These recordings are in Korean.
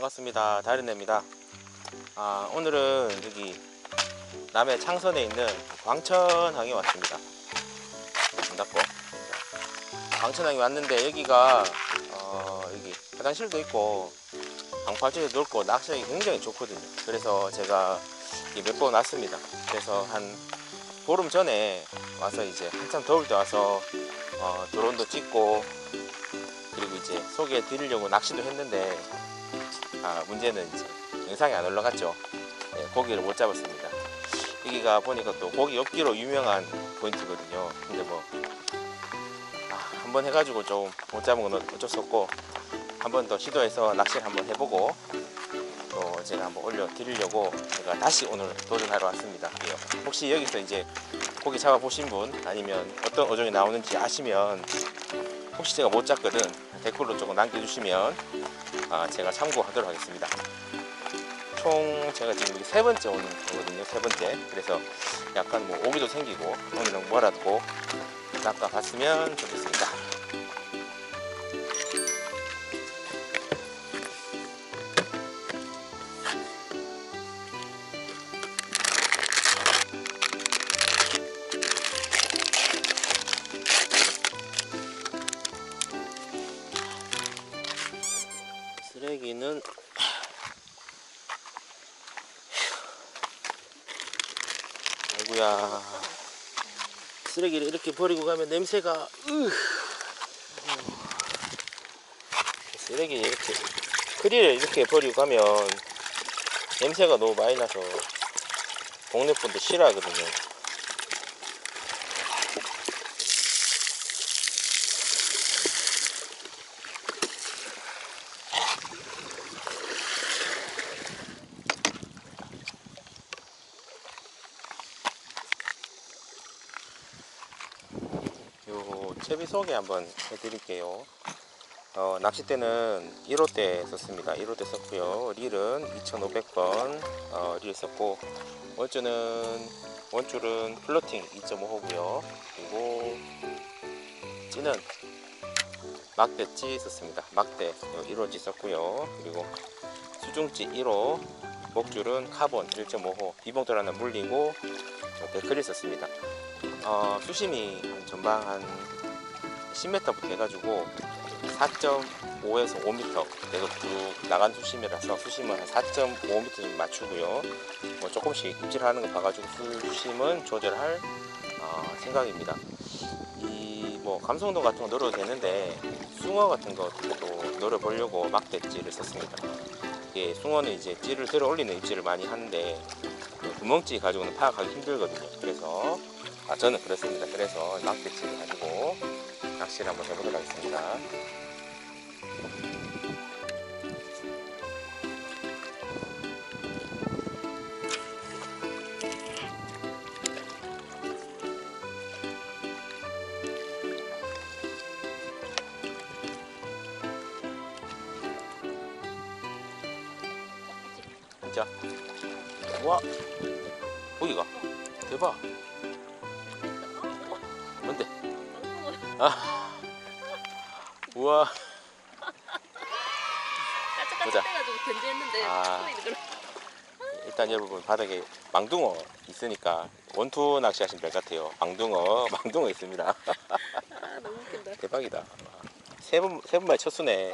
반갑습니다. 다른애입니다. 오늘은 여기 남해 창선에 있는 광천항에 왔습니다. 문 닫고 광천항에 왔는데 여기가 여기 화장실도 있고 방파제도 넓고 낚시하기 굉장히 좋거든요. 그래서 제가 몇 번 왔습니다. 그래서 한 보름 전에 와서 이제 한참 더울 때 와서 드론도 찍고 그리고 이제 소개해 드리려고 낚시도 했는데 문제는 이제 영상이 안 올라갔죠. 네, 고기를 못 잡았습니다. 여기가 보니까 또 고기 엽기로 유명한 포인트거든요. 근데 뭐 한번 해가지고 좀 못 잡은 건 어쩔 수 없고 한 번 더 시도해서 낚시를 한번 해보고 또 제가 한번 올려드리려고 제가 다시 오늘 도전하러 왔습니다. 혹시 여기서 이제 고기 잡아보신 분 아니면 어떤 어종이 나오는지 아시면 혹시 제가 못 잡거든 댓글로 조금 남겨주시면 제가 참고하도록 하겠습니다. 총 제가 지금 여기 세 번째 오는 거거든요. 세 번째. 그래서 약간 뭐 오기도 생기고 오늘은 뭐라도 낚아봤으면 좋겠습니다. 쓰레기는 아이고야, 쓰레기를 이렇게 버리고 가면 냄새가 쓰레기 이렇게 크리를 이렇게 버리고 가면 냄새가 너무 많이 나서 동네 분들 싫어하거든요. 채비 소개 한번 해드릴게요. 낚싯대는 1호대 썼습니다. 1호대 썼고요. 릴은 2500번 릴 썼고 원줄은 플로팅 2.5호고요. 그리고 찌는 막대찌 썼습니다. 막대 1호찌 썼고요. 그리고 수중찌 1호, 목줄은 카본 1.5호, 비봉돌 하나 물리고 데크릴 썼습니다. 수심이 전방 한 10m부터 해가지고 4.5에서 5m 계속 쭉 나간 수심이라서 수심은 한 4.5m 정도 맞추고요. 뭐 조금씩 입질하는 거 봐가지고 수심은 조절할 생각입니다. 이 뭐 감성도 같은 거 넣어도 되는데 숭어 같은 것도 넣어 보려고 막대찌를 썼습니다. 이게 숭어는 이제 찌를 들어 올리는 입질을 많이 하는데 구멍찌 가지고는 파악하기 힘들거든요. 그래서 저는 그렇습니다. 그래서 막대찌를 가지고 낚시를 한번 해보도록 하겠습니다. 진짜 와 고기가 대박. 뭔데? 우와. 까짝까짝해가지고 견제했는데 일단 여러분 바닥에 망둥어 있으니까 원투 낚시하시면 될 것 같아요. 망둥어 있습니다. 너무 웃긴다. 대박이다. 세 번만에 첫 수네.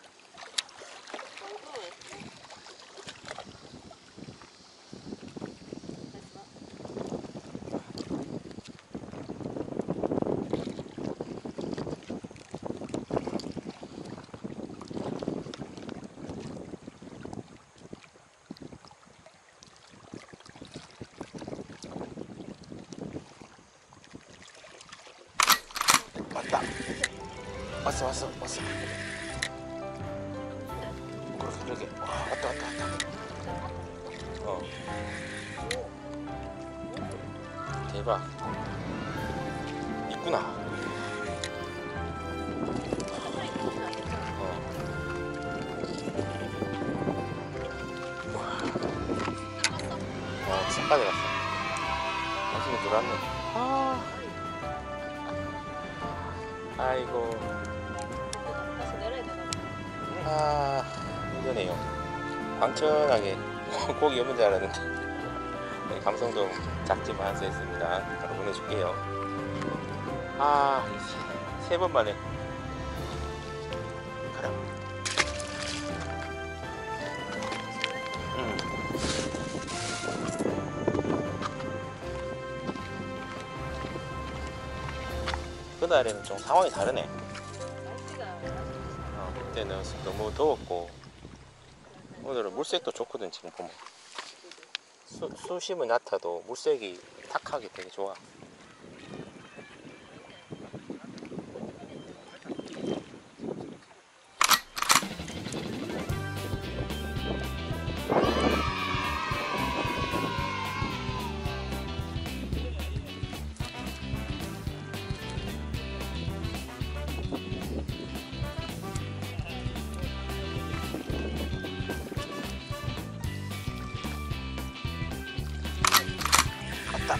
왔어. 그러게. 와, 왔다. 대박. 있구나. 싹까지 갔어. 당신이 들어왔네. 아이고. 다시 내려야 되나? 힘드네요. 광천하게 고기 없는 줄 알았는데 네, 감성도 작지만 쎄습니다. 바로 보내줄게요. 아, 세 번 만에 가라. 그날에는 좀 상황이 다르네. 그때는 너무 더웠고 오늘은 물색도 좋거든. 지금 보면 수심은 얕아도 물색이 탁하게 되게 좋아. 갔다.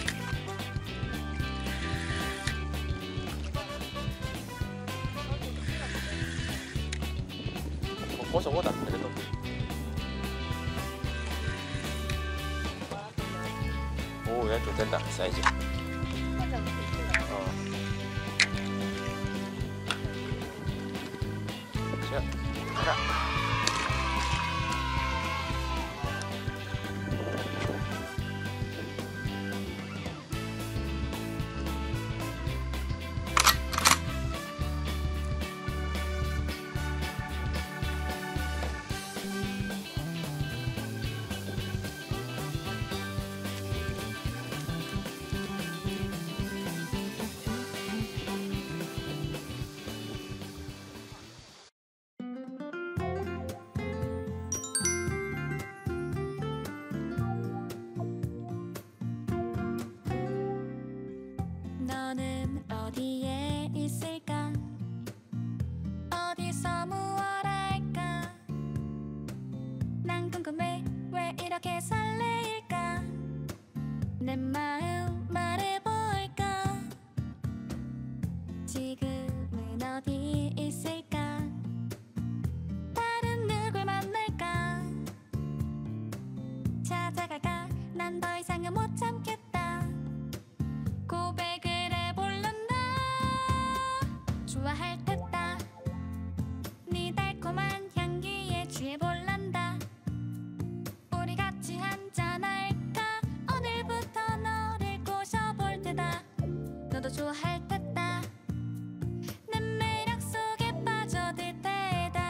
보자 그래도. 오, 얘 좀 된다 사이즈. 자, 가라. 너는 어디에 있을까? 어디서 무얼 할까? 난 궁금해 왜 이렇게 설레일까? 내 마음 말해볼까? 지금은 어디 있을까? 다른 누굴 만날까? 찾아갈까? 난 더 이상은 못 참겠다. 고백을 해볼란다. 좋아할 듯다. 네 달콤한 향기에 취해볼란다. 우리 같이 한잔할까? 오늘부터 너를 꼬셔볼 테다. 너도 좋아할 듯다. 내 매력 속에 빠져들 때다.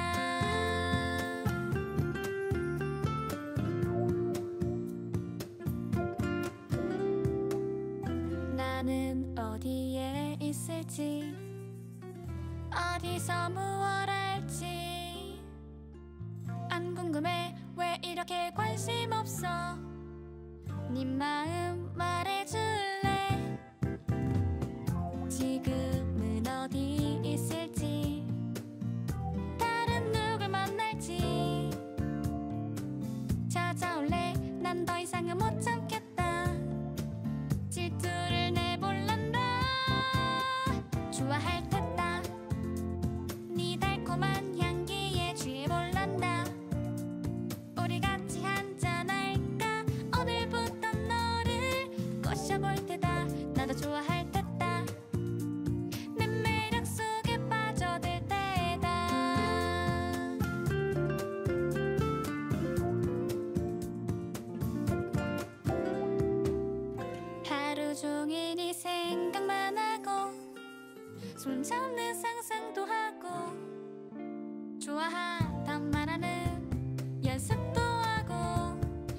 나는 어디에 있을지, 어디서 무얼 할지 안 궁금해 왜 이렇게 관심 없어. 네 마음 말해줄래? 지금은 어디 있을지, 다른 누굴 만날지 찾아올래? 난 더 이상은 못 참겠다. 질투를 내볼란다. 좋아할 듯다. 네 달콤한 향기에 취해볼란다. 우리 같이 한잔할까? 오늘부터 너를 꼬셔볼 테다. 나도 좋아할 듯다. 내 매력 속에 빠져들 때다. 하루 종일 네 생각만 하고 손잡는 상상도 하고 좋아하단 말하는 연습도 하고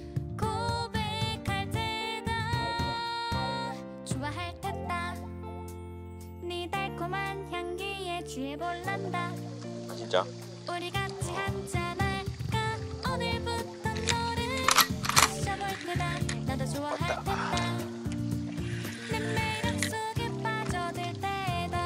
고백할 때다. 좋아할 듯다. 네 달콤한 향기에 취해볼란다. 아, 진짜? 우리 같이 한잔할까? 오늘부터 너를 꼬셔볼 테다. 나도 좋아할 듯다. 내 매력 속에 빠져들 때다.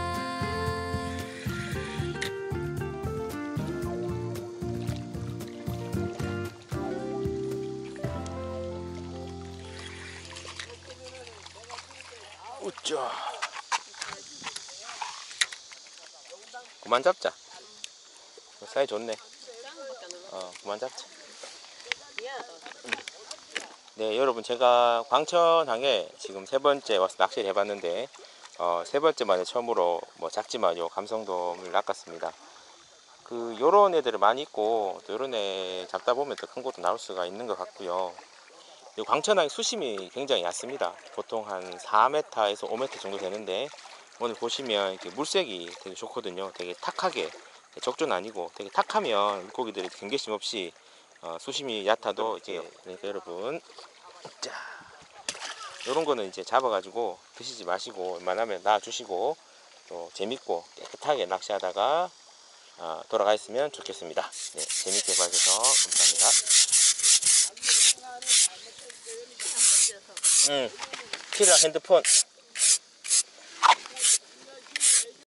우짜. 그만 잡자. 사이 좋네. 그만 잡자. 네, 여러분 제가 광천항에 지금 세 번째 와서 낚시를 해봤는데 세 번째 만에 처음으로 뭐 작지만 요 감성돔을 낚았습니다. 그 요런 애들을 많이 있고 또 요런 애 잡다 보면 더 큰 것도 나올 수가 있는 것 같고요. 요 광천항의 수심이 굉장히 얕습니다. 보통 한 4m에서 5m 정도 되는데 오늘 보시면 이렇게 물색이 되게 좋거든요. 되게 탁하게, 적조는 아니고 되게 탁하면 물고기들이 경계심 없이 수심이 얕아도 이제, 그러니까 여러분, 자, 요런 거는 이제 잡아가지고 드시지 마시고 웬만하면 놔주시고 또 재밌고 깨끗하게 낚시하다가 돌아가 있으면 좋겠습니다. 네, 재밌게 봐주셔서 감사합니다. 키랑 핸드폰